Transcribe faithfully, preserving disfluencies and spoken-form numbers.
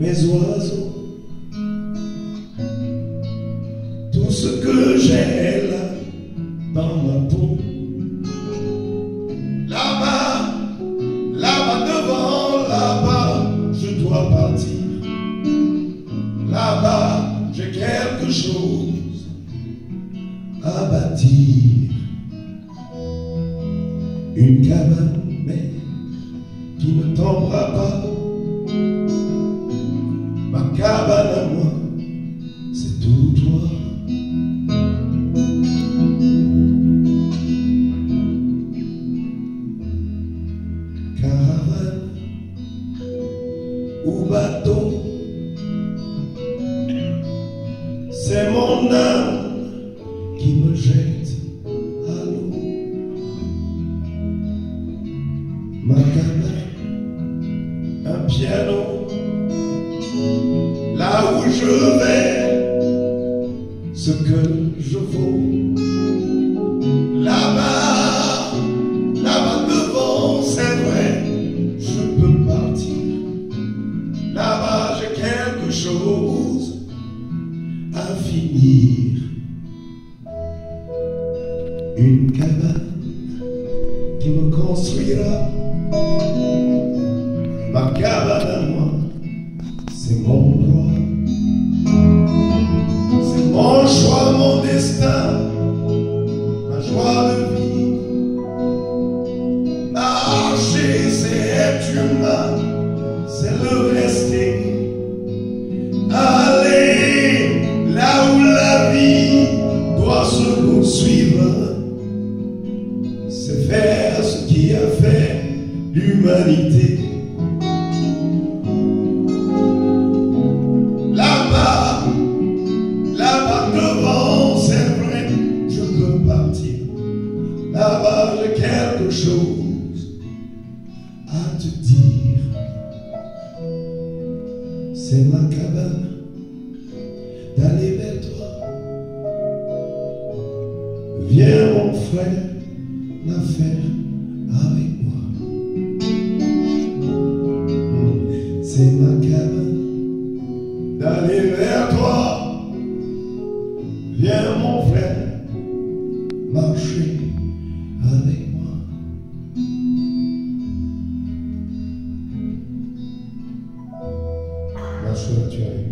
mes oiseaux, tout ce que j'ai là dans ma peau. Là-bas, là-bas devant, là-bas, je dois partir. Là-bas, j'ai quelque chose à bâtir. Une cabane, mais qui ne tombera pas. Ma cabane à moi, c'est tout toi. Caravane ou bateau, c'est mon âme qui me jette à l'eau. Ma cabane, un piano, là où je vais, ce que je vaux. Là-bas, là-bas devant, c'est vrai, je peux partir. Là-bas, j'ai quelque chose à finir. Une cabane qui me construira. Ma cabane à moi, c'est mon droit. C'est mon choix, mon destin, ma joie de vie. Marcher, c'est être humain, c'est le rester. Aller là où la vie doit se poursuivre, c'est faire ce qui a fait l'humanité. Là-bas, là-bas devant, c'est vrai, je peux partir. Là-bas, j'ai quelque chose à te dire. C'est ma cabane d'aller vers toi. Viens mon frère, la faire avec moi. C'est ma cabane d'aller vers toi. Viens mon frère, marcher avec moi. Marche là, tu arrives.